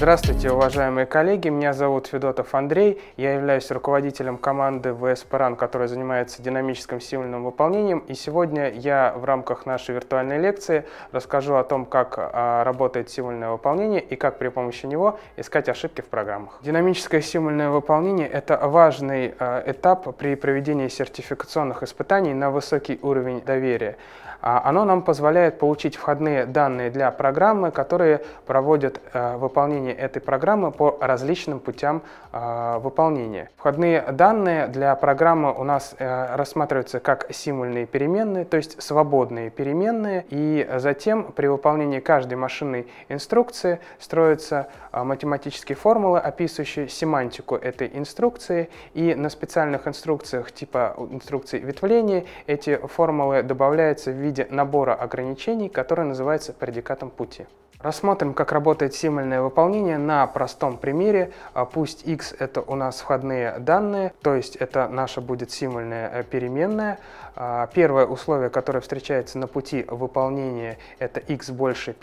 Здравствуйте, уважаемые коллеги, меня зовут Федотов Андрей, я являюсь руководителем команды VSP-RAN, которая занимается динамическим символьным выполнением, и сегодня я в рамках нашей виртуальной лекции расскажу о том, как работает символьное выполнение и как при помощи него искать ошибки в программах. Динамическое символьное выполнение – это важный этап при проведении сертификационных испытаний на высокий уровень доверия. Оно нам позволяет получить входные данные для программы, которые проводят выполнение этой программы по различным путям выполнения. Входные данные для программы у нас рассматриваются как символьные переменные, то есть свободные переменные, и затем при выполнении каждой машинной инструкции строятся математические формулы, описывающие семантику этой инструкции, и на специальных инструкциях типа инструкций ветвления эти формулы добавляются в виде набора ограничений, который называется предикатом пути. Рассмотрим, как работает символьное выполнение на простом примере. Пусть x – это у нас входные данные, то есть это наша будет символьная переменная. Первое условие, которое встречается на пути выполнения, это x больше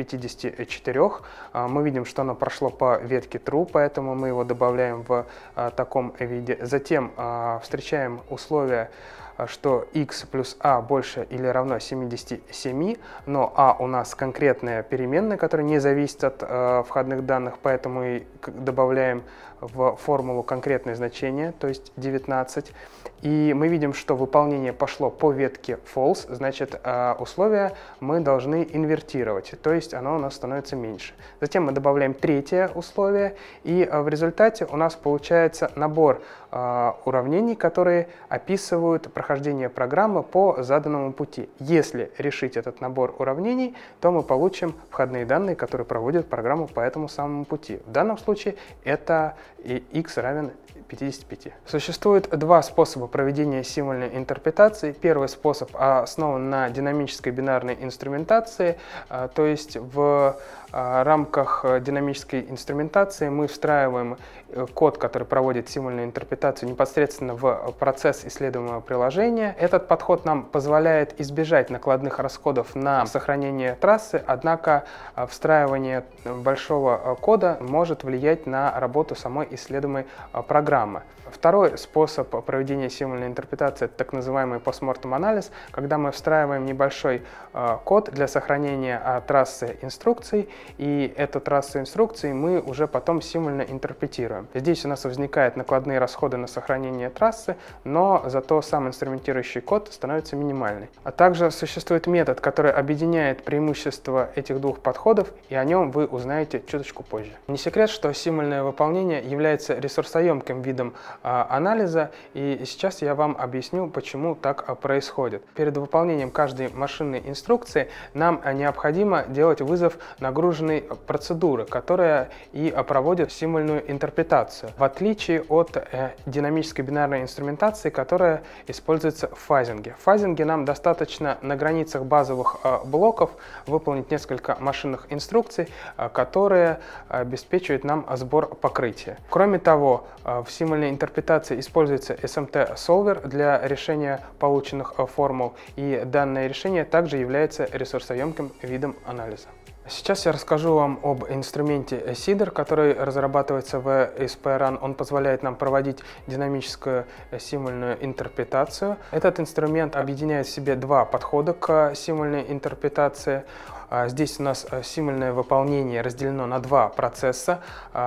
54. Мы видим, что оно прошло по ветке true, поэтому мы его добавляем в таком виде. Затем встречаем условие, что x плюс a больше или равно 77, но a у нас конкретная переменная, которая не зависит от входных данных, поэтому и добавляем в формулу конкретное значение, то есть 19. И мы видим, что выполнение пошло по ветке false, значит условие мы должны инвертировать, то есть оно у нас становится меньше. Затем мы добавляем третье условие, и в результате у нас получается набор уравнений, которые описывают прохождение программы по заданному пути. Если решить этот набор уравнений, то мы получим входные данные, которые проводят программу по этому самому пути. В данном случае это x равен 55. Существует два способа проведения символьной интерпретации. Первый способ основан на динамической бинарной инструментации, то есть в рамках динамической инструментации мы встраиваем код, который проводит символьную интерпретацию, непосредственно в процесс исследуемого приложения. Этот подход нам позволяет избежать накладных расходов на сохранение трассы, однако встраивание большого кода может влиять на работу самой исследуемой программы. Второй способ проведения символьной интерпретации – это так называемый постмортем анализ, когда мы встраиваем небольшой код для сохранения трассы инструкций, и эту трассу инструкций мы уже потом символьно интерпретируем. Здесь у нас возникают накладные расходы на сохранение трассы, но зато сам инструментирующий код становится минимальный. А также существует метод, который объединяет преимущества этих двух подходов, и о нем вы узнаете чуточку позже. Не секрет, что символьное выполнение является ресурсоемким видом анализа, и сейчас я вам объясню, почему так происходит. Перед выполнением каждой машинной инструкции нам необходимо делать вызов нагруженной процедуры, которая и проводит символьную интерпретацию, в отличие от динамической бинарной инструментации, которая используется в фазинге. В фазинге нам достаточно на границах базовых блоков выполнить несколько машинных инструкций, которые обеспечивают нам сбор покрытия. Кроме того, в символьной интерпретации используется SMT-солвер для решения полученных формул, и данное решение также является ресурсоемким видом анализа. Сейчас я расскажу вам об инструменте Seeder, который разрабатывается в VSP-RAN. Он позволяет нам проводить динамическую символьную интерпретацию. Этот инструмент объединяет в себе два подхода к символьной интерпретации. Здесь у нас символьное выполнение разделено на два процесса.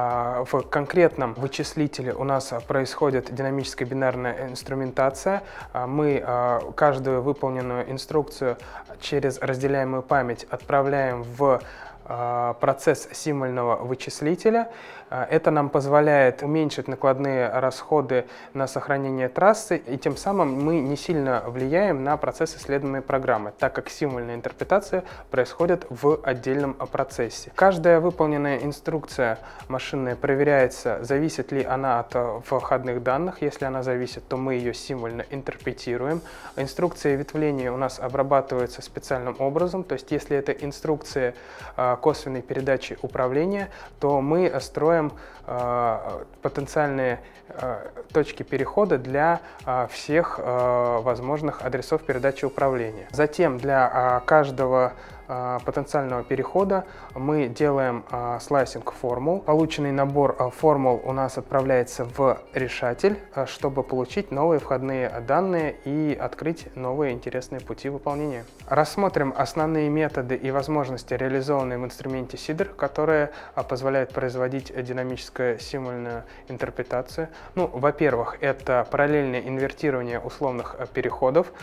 В конкретном вычислителе у нас происходит динамическая бинарная инструментация. Мы каждую выполненную инструкцию через разделяемую память отправляем в процесс символьного вычислителя. Это нам позволяет уменьшить накладные расходы на сохранение трассы, и тем самым мы не сильно влияем на процесс исследуемой программы, так как символьная интерпретация происходит в отдельном процессе. Каждая выполненная инструкция машинная проверяется, зависит ли она от входных данных. Если она зависит, то мы ее символьно интерпретируем. Инструкция ветвления у нас обрабатывается специальным образом, то есть если это инструкция косвенной передачи управления, то мы строим потенциальные точки перехода для всех возможных адресов передачи управления. Затем для каждого потенциального перехода мы делаем слайсинг формул. Полученный набор формул у нас отправляется в решатель, чтобы получить новые входные данные и открыть новые интересные пути выполнения. Рассмотрим основные методы и возможности, реализованные в инструменте SIDR, которые позволяют производить динамическую символьную интерпретацию. Во-первых, это параллельное инвертирование условных переходов.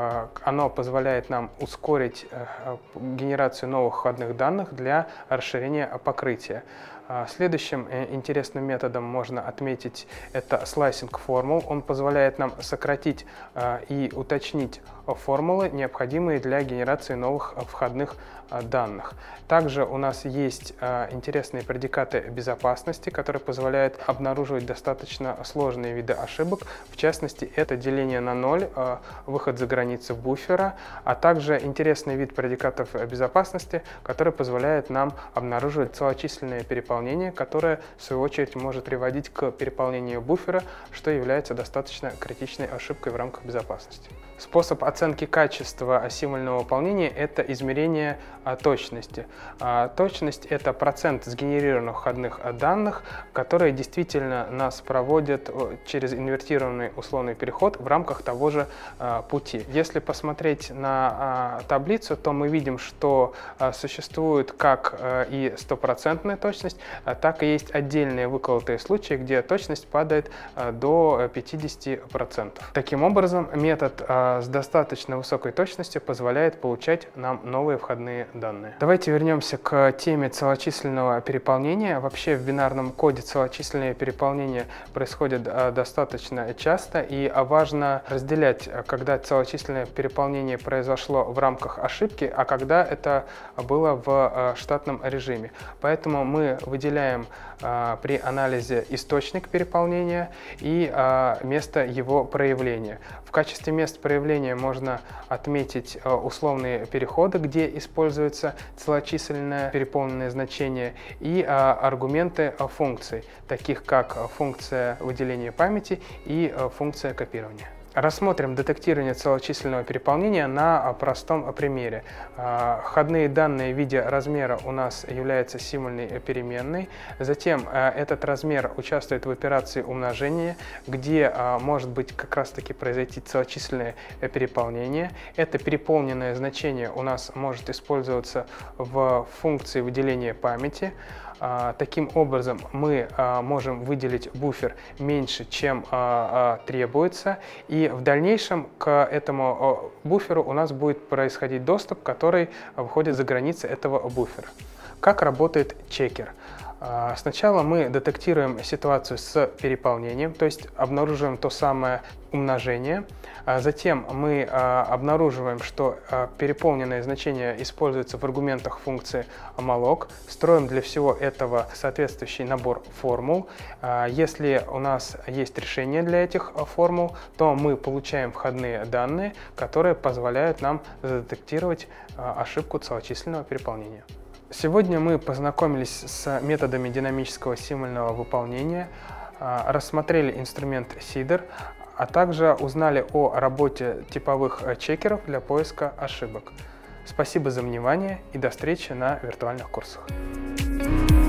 Оно позволяет нам ускорить генерацию новых входных данных для расширения покрытия. Следующим интересным методом можно отметить это слайсинг формул. Он позволяет нам сократить и уточнить формулы, необходимые для генерации новых входных данных. Также у нас есть интересные предикаты безопасности, которые позволяют обнаруживать достаточно сложные виды ошибок. В частности, это деление на ноль, выход за границы буфера, а также интересный вид предикатов безопасности, который позволяет нам обнаруживать целочисленное переполнение, которое, в свою очередь, может приводить к переполнению буфера, что является достаточно критичной ошибкой в рамках безопасности. Способ оценки качества символьного выполнения – это измерение точности. Точность – это процент сгенерированных входных данных, которые действительно нас проводят через инвертированный условный переход в рамках того же пути. Если посмотреть на таблицу, то мы видим, что существует как и стопроцентная точность, так и есть отдельные выколотые случаи, где точность падает до 50%. Таким образом, метод с достаточно высокой точностью позволяет получать нам новые входные данные. Давайте вернемся к теме целочисленного переполнения. Вообще в бинарном коде целочисленное переполнение происходит достаточно часто, и важно разделять, когда целочисленное переполнение произошло в рамках ошибки, а когда это было в штатном режиме. Поэтому мы выделяем при анализе источник переполнения и место его проявления. В качестве мест проявления можно отметить условные переходы, где используется целочисленное переполненное значение, и аргументы функций, таких как функция выделения памяти и функция копирования. Рассмотрим детектирование целочисленного переполнения на простом примере. Входные данные в виде размера у нас являются символьной переменной. Затем этот размер участвует в операции умножения, где может быть как раз таки произойти целочисленное переполнение. Это переполненное значение у нас может использоваться в функции выделения памяти. Таким образом, мы можем выделить буфер меньше, чем требуется, и в дальнейшем к этому буферу у нас будет происходить доступ, который выходит за границы этого буфера. Как работает чекер? Сначала мы детектируем ситуацию с переполнением, то есть обнаруживаем то самое умножение. Затем мы обнаруживаем, что переполненное значение используется в аргументах функции malloc. Строим для всего этого соответствующий набор формул. Если у нас есть решение для этих формул, то мы получаем входные данные, которые позволяют нам задетектировать ошибку целочисленного переполнения. Сегодня мы познакомились с методами динамического символьного выполнения, рассмотрели инструмент SIDR, а также узнали о работе типовых чекеров для поиска ошибок. Спасибо за внимание и до встречи на виртуальных курсах.